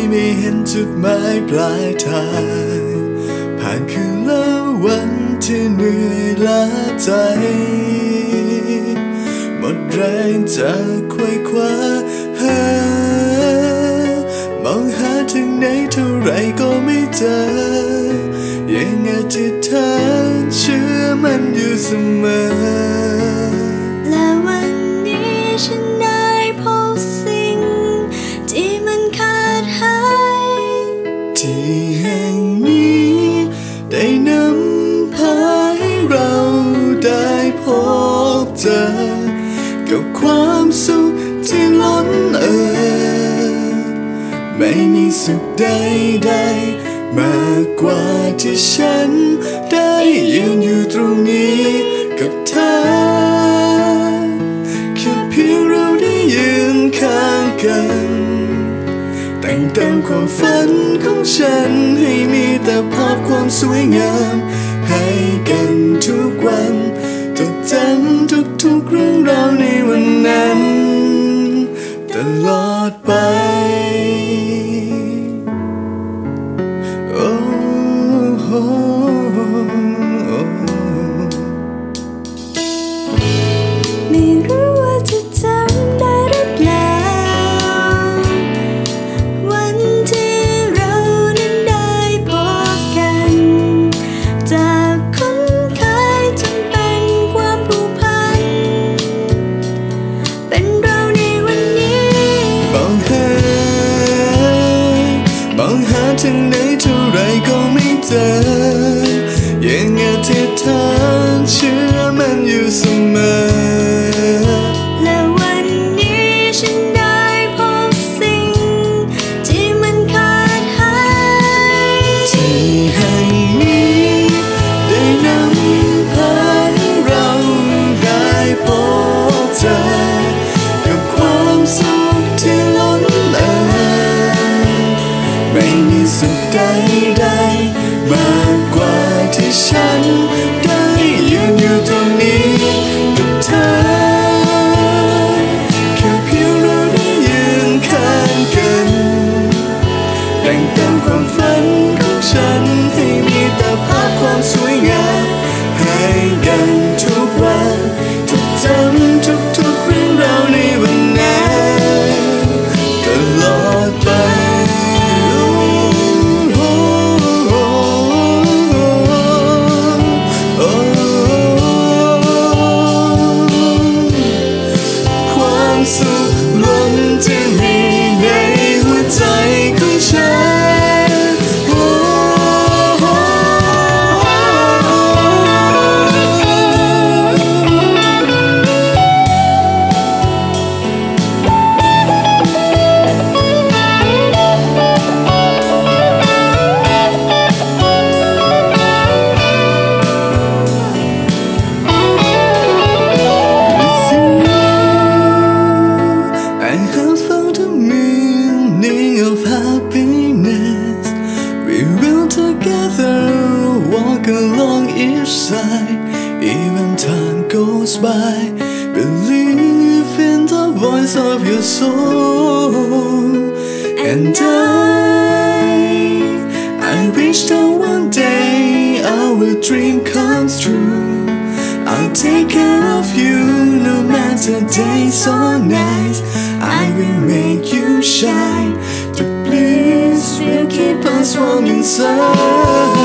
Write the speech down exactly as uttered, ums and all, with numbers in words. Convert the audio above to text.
ไม่เห็นจุดหมายปลายทางผ่านคืนและวันที่เหนื่อยล้าใจหมดแรงจะไขว่คว้าหามองหาถึงไหนเท่าไรก็ไม่เจอยังอธิษฐานเชื่อมันอยู่เสมอและวันนี้ฉันได้พบสิ่งที่มันขาดหายที่แห่งนี้ได้นำพาให้เราได้พบเจอกับความสุขที่ล้นเอ่อไม่มีสุขใดๆมากกว่าที่ฉันได้ยืนอยู่ตรงนี้กับเธอแค่เพียงเราได้ยืนข้างกันแต่งเติมความฝันของฉันให้มีแต่ภาพความสวยงามให้กันทุกวันจดจำทุกๆเรื่องราวในวันนั้นตลอดไปโอ้โหไม่รู้ว่าจะจำได้หรือเปล่าวันที่เรานั้นได้พบกันจากคุ้นเคยจนเป็นความผูกพันเป็นเราในวันนี้มองหามองหาถึงไหนเท่าไรก็ไม่เจอยังอธิษฐานเชื่อมันอยู่เสมอและวันนี้ฉันได้พบสิ่งที่มันขาดหายที่แห่งนี้ได้นำพาให้เราได้พบเจอกับความสุขที่ล้นเอ่อไม่มีสุขใดๆมากกว่าที่ฉันได้ยืนอยู่ตรงนี้กับเธอแค่เพียงเราได้ยืนข้างกันแต่งเติมความฝันของฉันให้มีแต่ภาพความสวยงามให้กันทุกวันจดจำทุกๆเรื่องราวในวันนั้นตลอดไปสุขล้นที่มีในหัวใจของฉันI have found the meaning of happiness. We will together walk along each side, even time goes by. Believe in the voice of your soul. And I, I wish that one day our dream comes true. I'll take care of you no matter days or nights. I will make you shine. The bliss will keep us warm inside.